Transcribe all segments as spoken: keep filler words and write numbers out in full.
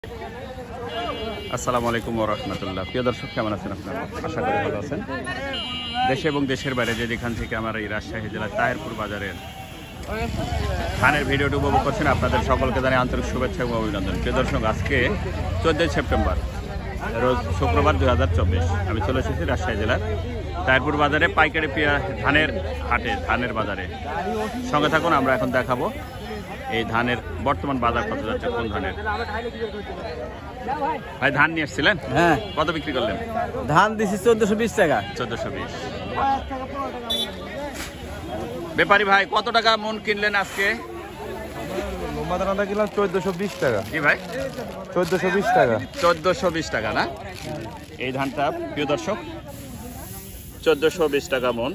আসসালামু আলাইকুম ওয়া রাহমাতুল্লাহ। প্রিয় দর্শক, কেমন আছেন আপনারা? আশা করি ভালো আছেন। দেশে এবং দেশের বাইরে যে যেখান থেকে আমার এই রাজশাহী জেলার তাহেরপুর বাজারের ধানের ভিডিওটি উপভোগ করছেন, আপনাদের সকলকে জানাই আন্তরিক শুভেচ্ছা এবং অভিনন্দন। প্রিয় দর্শক, আজকে চোদ্দোই সেপ্টেম্বর রোজ শুক্রবার দুই হাজার চব্বিশ আমি চলে এসেছি রাজশাহী জেলার তাহেরপুর বাজারে পাইকারি পেঁয়া ধানের হাটে, ধানের বাজারে। সঙ্গে থাকুন, আমরা এখন দেখাবো এই ধানের বর্তমান বাজার কত যাচ্ছে, কোন ধানের। ভাই, ধান নিয়ে এসেছিলেন? হ্যাঁ। কত বিক্রি করলেন? ধান দিছি চোদ্দশো বিশ টাকা। চোদ্দশো বিশ। ব্যাপারী ভাই, কত টাকা মন কিনলেন আজকে? ধানটা কিনলাম চোদ্দশো বিশ টাকা। জি ভাই, চোদ্দশো বিশ টাকা। চোদ্দশো বিশ টাকা না? এই ধানটা প্রিয় দর্শক চোদ্দশো বিশ টাকা মন।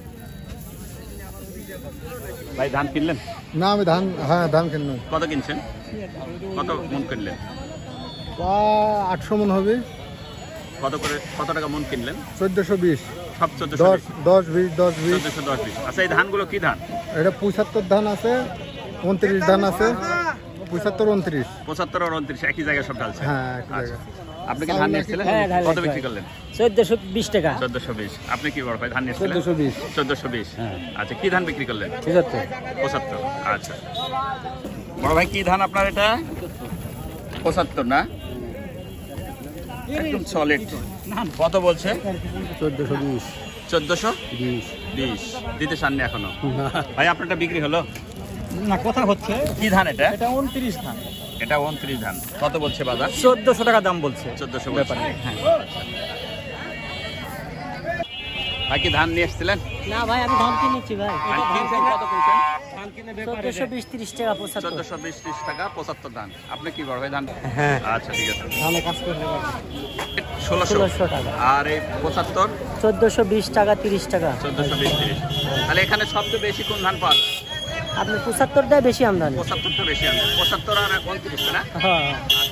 ভাই, ধান কিনলেন? না, আমি ধান, হ্যাঁ ধান কিনলাম। কত কিনছেন? কত মন কিনলেন? আটশো মন হবে। কত করে, কত টাকা মন কিনলেন? চোদ্দশো বিশ। সব চোদ্দশো দশ দশ বিশ দশ বিশ চোদ্দশো দশ বিশ। আচ্ছা, এই ধানগুলো কি ধান? এটা পঁচাত্তর ধান আছে, উনত্রিশ ধান আছে, পঁচাত্তর উনত্রিশ। পঁচাত্তর আর উনত্রিশ একই জায়গায় সব ঢালছে? হ্যাঁ, একই আচ্ছা। জায়গায়। আপনি কি ধান নিয়ে এসেছিলেন? কত বিক্রি করলেন? চোদ্দশো বিশ টাকা। চোদ্দশো বিশ। আপনি কি বড় ভাই ধান নিয়ে এসেছিলেন? চোদ্দশো বিশ। চোদ্দশো বিশ। আচ্ছা, কি ধান বিক্রি করলেন? পঁচাত্তর। পঁচাত্তর। আচ্ছা বড় ভাই, কি ধান আপনার এটা? পঁচাত্তর না? একদম সলিড। কত বলছে? চোদ্দশো বিশ। চোদ্দশো বিশ। বিশ। দিতে চাননি এখনো? ভাই, আপনারটা বিক্রি হলো? না, কথা হচ্ছে কি ধান এটা? এটা উনত্রিশ ধান। এটা উনত্রিশ ধান। কত বলছে বাজার? চোদ্দশো টাকা দাম বলছে। চোদ্দশো ব্যাপারে। ভাই, কি ধান নিয়ে এসেছিলেন? না ভাই, আমি ধান কিনেছি ভাই। ধান কিনছেন? কত কিনছেন? চোদ্দশো বিশ ত্রিশ টাকা পঁচাত্তর। চোদ্দশো বিশ ত্রিশ টাকা পঁচাত্তর ধান। আপনি কি বড় ভাই ধান? হ্যাঁ। আচ্ছা, ঠিক আছে। ধানে কাজ করতে ষোলোশো ষোলোশো টাকা। আর এই পঁচাত্তর? চোদ্দশো বিশ টাকা তিরিশ টাকা। চোদ্দশো বিশ তিরিশ। তাহলে এখানে সবচেয়ে বেশি কোন ধান পাওয়া যায়? আপনি পঁচাত্তরটাই বেশি আমদানি। পঁচাত্তরটা বেশি আছে। পঁচাত্তর আর উনত্রিশ না? হ্যাঁ।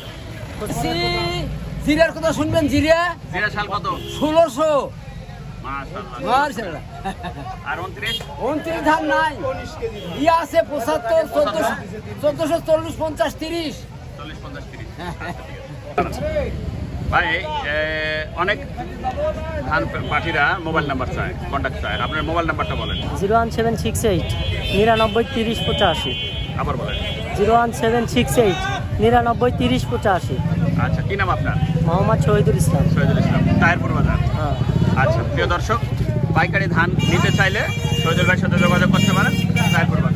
জিরার কথা শুনবেন, জিরা জিরা শাল কত? ষোলোশো। মাশাআল্লাহ। আর উনত্রিশ? উনত্রিশ ধান নাই, ইয়ে আছে পঁচাত্তর, চোদ্দশো চোদ্দশো চল্লিশ পঞ্চাশ তিরিশ। চল্লিশ পঞ্চাশ তিরিশ। ভাই, এ, অনেক ধান পাঠিরা মোবাইল নাম্বার চায়, কন্ট্যাক্ট চায়। আপনার মোবাইল নাম্বারটা বলেন। Zero one seven six eight নিরানব্বই তিরিশ পঁচাশি। আবার বলেন। Zero one seven six eight নিরানব্বই তিরিশ পঁচাশি। আচ্ছা, কি নাম আপনার? মোহাম্মদ শহীদুল ইসলাম। শহীদুল ইসলাম, তাহেরপুর বাজার। হ্যাঁ। আচ্ছা, প্রিয় দর্শক, পাইকারি ধান নিতে চাইলে শহীদুল ভাইয়ের সাথে যোগাযোগ করতে পারেন তাহেরপুর বাজার।